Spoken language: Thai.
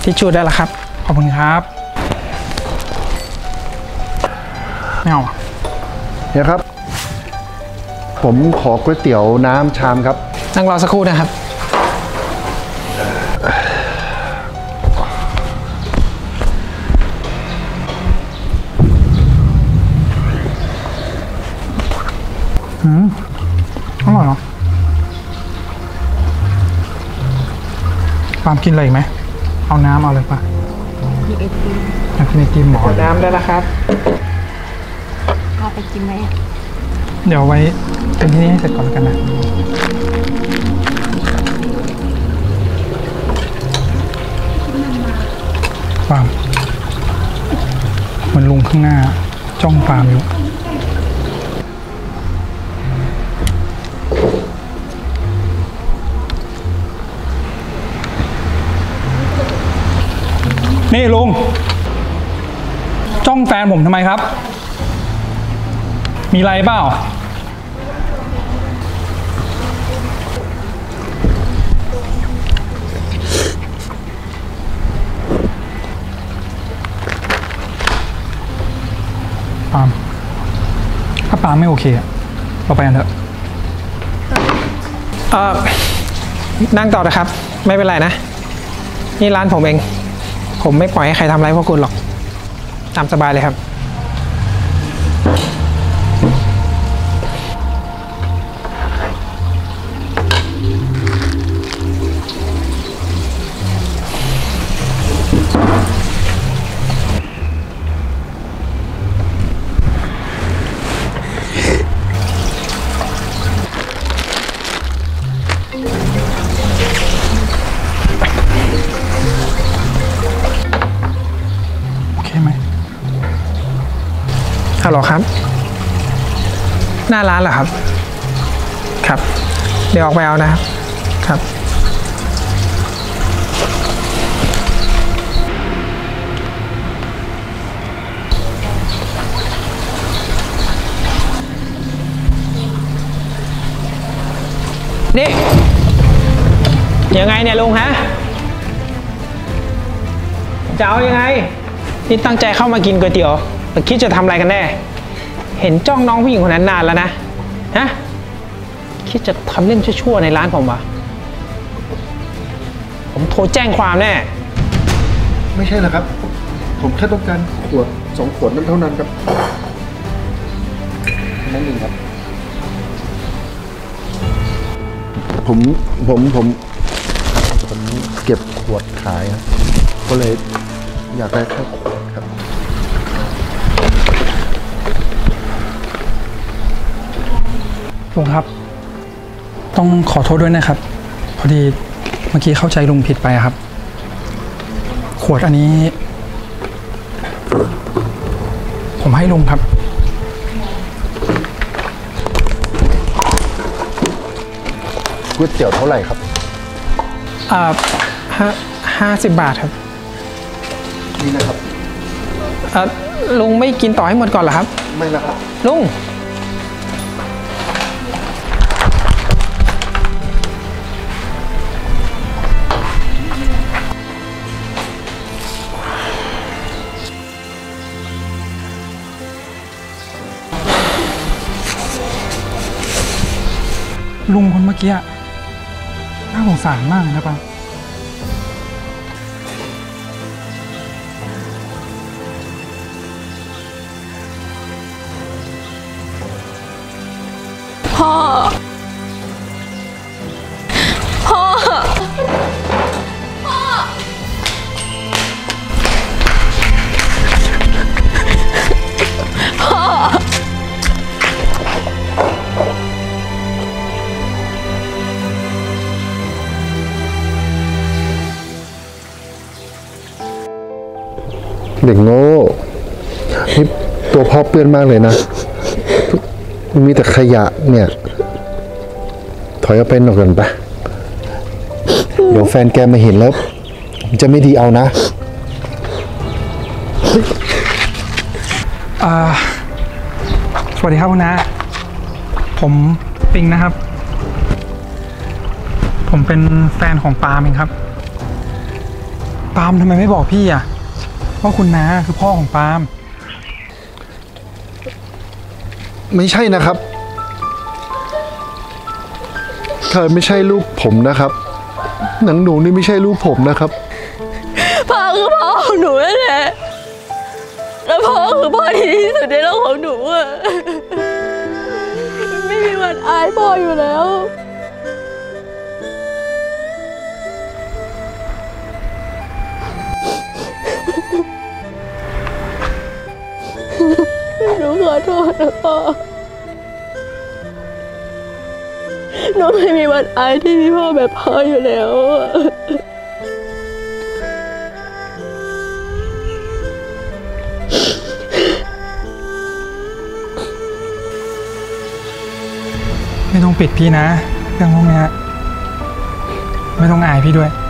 ทิชชู่ได้แล้วครับขอบคุณครับไม่เอาเนี่ยครับผมขอก๋วยเตี๋ยวน้ำชามครับนั่งรอสักครู่นะครับอร่อยเนาะปาล์มกินอะไรอีกไหมเอาน้ำเอาเลยป่ะอยากกินไอติมหมอน้ำได้แล้วครับเอาไปกินไหมเดี๋ยวไว้เป็นที่นี่ให้เสร็จก่อนกันนะปาล์มมันลุงข้างหน้าจ้องปาล์มอยู่นี่ลุงจ้องแฟนผมทำไมครับมีอะไรเปล่าปาล์มถ้าปาล์มไม่โอเคอะเราไปกันเถอะนั่งต่อนะครับไม่เป็นไรนะนี่ร้านผมเองผมไม่ปล่อยให้ใครทำอะไรพวกคุณหรอกตามสบายเลยครับฮัลโหลครับหน้าร้านเหรอครับครับเดี๋ยวออกไปเอานะครับครับนี่ยังไงเนี่ยลุงฮะจะเอายังไงนี่ตั้งใจเข้ามากินก๋วยเตี๋ยวคิดจะทำอะไรกันแน่เห็นจ้องน้องผู้หญิงคนนั้นนานแล้วนะฮะคิดจะทำเล่นชั่วๆในร้านผมวะผมโทรแจ้งความแน่ไม่ใช่หรอกครับผมแค่ต้องการขวด2 ขวดนั้นเท่านั้นครับนั่นเองครับผมเก็บขวดขายครับก็เลยอยากได้แค่ขวดครับลุงครับต้องขอโทษด้วยนะครับพอดีเมื่อกี้เข้าใจลุงผิดไปครับขวดอันนี้ผมให้ลุงครับก๋วยเตี๋ยวเท่าไหร่ครับ 50 บาทครับนี่นะครับลุงไม่กินต่อให้หมดก่อนเหรอครับไม่ละครับลุงลุงคนเมื่อกี้น่าสงสารมากนะป้าพ่อเด็กโง่นี่ตัวพ่อเปื้อนมากเลยนะมีแต่ขยะเนี่ยถอยออกไปหน่อยก่อนปะเดี๋ยวแฟนแกมาเห็นแล้วจะไม่ดีเอานะสวัสดีครับคุณน้าผมปิงนะครับผมเป็นแฟนของปาล์มเองครับปาล์มทำไมไม่บอกพี่อ่ะว่าคุณน้าคือพ่อของปาล์มไม่ใช่นะครับเธอไม่ใช่ลูกผมนะครับหนังหนูนี่ไม่ใช่ลูกผมนะครับพ่อคือพ่อของหนูนั่นแหละแล้วพ่อคือพ่อที่ดีที่สุดในโลกของหนูอะไม่มีวันอายพ่ออยู่แล้วหนูขอโทษนะพ่อหนูไม่มีวันอายที่มีพ่อแบบพ่ออยู่แล้วไม่ต้องปิดพี่นะเรื่องพวกเนี้ยไม่ต้องอายพี่ด้วย